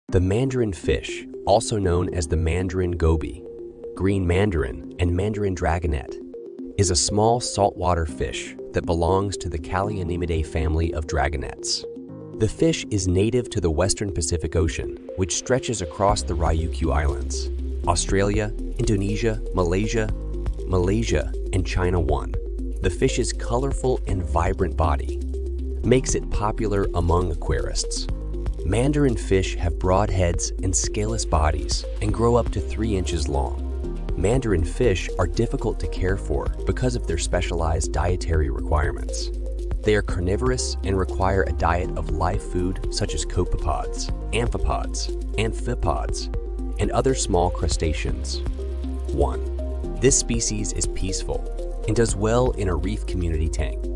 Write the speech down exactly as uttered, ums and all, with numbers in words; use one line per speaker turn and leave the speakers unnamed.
The mandarin fish, also known as the mandarin goby, green mandarin, and mandarin dragonet, is a small saltwater fish that belongs to the Callionymidae family of dragonets. The fish is native to the western Pacific Ocean, which stretches across the Ryukyu Islands, Australia, Indonesia, Malaysia, Malaysia, and China one. The fish's colorful and vibrant body makes it popular among aquarists. Mandarin fish have broad heads and scaleless bodies and grow up to three inches long. Mandarin fish are difficult to care for because of their specialized dietary requirements. They are carnivorous and require a diet of live food such as copepods, amphipods, amphipods, and other small crustaceans. one. This species is peaceful and does well in a reef community tank.